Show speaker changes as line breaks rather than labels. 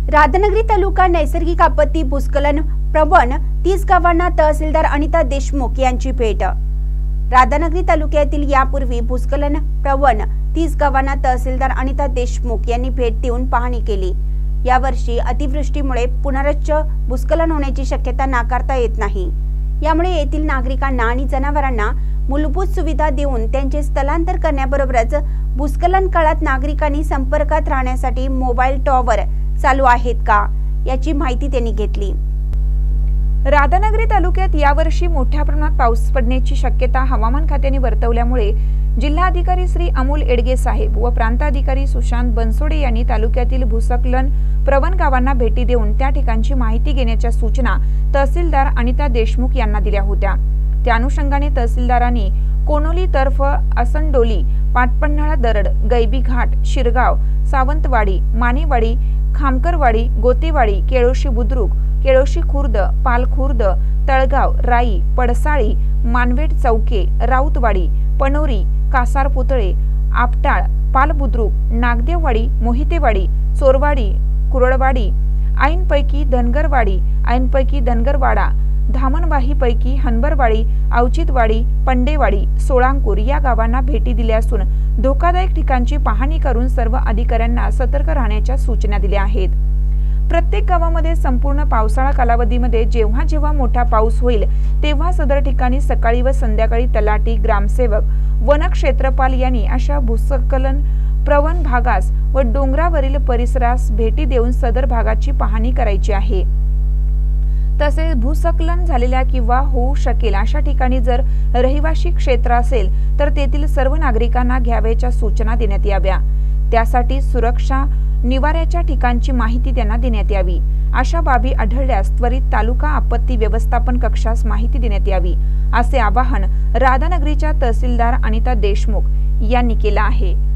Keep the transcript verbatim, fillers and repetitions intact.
राधानगरी तालुका नैसर्गिक आपत्ती भूस्खलन प्रवण तीस गावांना तहसीलदार अनिता देशमुख यांची भेट। राधानगरी तालुक्यातील यापूर्वी भूस्खलन प्रवण तीस गावांना तहसीलदार अनिता देशमुख यांनी भेट देऊन पाहणी केली। यावर्षी अतिवृष्टीमुळे पुनश्च भूस्खलन होण्याची शक्यता नाकारता येत नाही। यामुळे येथील नागरिकांना आणि जनावरांना मूलभूत सुविधा देऊन त्यांचे स्थलांतर करण्याबरोबरच भूस्खलन काळात नागरिकांनी संपर्कात राहण्यासाठी मोबाईल टॉवर चालू आहेत का याची माहिती त्यांनी घेतली।
राधानगरी तालुक्यात यावर्षी मोठ्या प्रमाणात पाऊस पडण्याची शक्यता हवामान खात्याने वर्तवल्यामुळे जिल्हाधिकारी श्री अमोल एडगे साहेब व प्रांताधिकारी सुशांत बनसोडे यांनी तालुक्यातील भूस्खलन प्रवण गावांना भेटी देऊन त्या ठिकाणची माहिती घेण्याच्या सूचना तहसीलदार अनिता देशमुख यांना दिल्या होत्या। त्या अनुषंगाने तहसीलदारांनी कोनोली तर्फ असंडोली, पाटपन्हाळा दरड, गैबी घाट, शिरगाव, सावंतवाडी, मानेवाडी, खामकरवाडी, गोतेवाडी, केळोशी बुद्रुक, केळोशी खुर्द, पालखुर्द, तळगाव, राई, पडसाळी, मानवेट चौके, राऊतवाडी, पनोरी, कासार पुतळे, आपटाळ, पालबुद्रुक, नागदेववाडी, मोहितेवाडी, चोरवाडी, कुरळवाडी, ऐनपैकी धनगरवाडी, ऐनपैकी धनगरवाडा, धामणवाही पैकी हनबरवाडी, औचितवाडी, पंडेवाडी, सोळांकूर या गावांना भेटी दिल्या असून धोकादायक ठिकाणची पाहणी करून सर्व अधिकाऱ्यांना सतर्क राहण्याच्या सूचना दिल्या आहेत। प्रत्येक गावामध्ये संपूर्ण पावसाळा कालावधीमध्ये जेव्हा जेव्हा मोठा पाऊस होईल तेव्हा सदर ठिकाणी सकाळी व संध्याकाळी तलाठी, ग्रामसेवक, वनक्षेत्रपाल यांनी अशा भूस्खलन प्रवण भागास व डोंगरावरील परिसरास भेटी देऊन सदर भागाची पाहणी करायची आहे। तसेच भूस्खलन झालेल्या किंवा होऊ शकेल अशा ठिकाणी जर रहिवासी क्षेत्र असेल तर तेथील सर्व नागरिकांना घ्यावयाच्या सूचना देण्यात याव्या। त्यासाठी सुरक्षा निवाऱ्याच्या ठिकाणची माहिती त्यांना देण्यात यावी। अशा बाबी आढळल्यास त्वरित तालुका आपत्ती व्यवस्थापन कक्षास माहिती देण्यात यावी असे आवाहन राधानगरीच्या तहसीलदार अनिता देशमुख यांनी केले आहे।